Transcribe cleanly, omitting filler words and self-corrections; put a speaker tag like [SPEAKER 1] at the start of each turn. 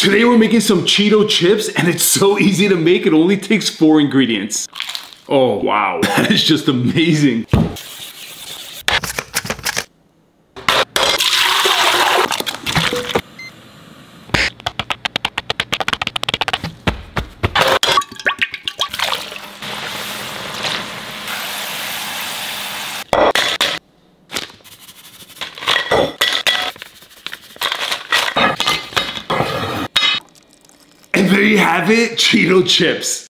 [SPEAKER 1] Today we're making some Cheeto chips, and it's so easy to make. It only takes 4 ingredients. Oh wow, that is just amazing. And there you have it, Cheeto chips.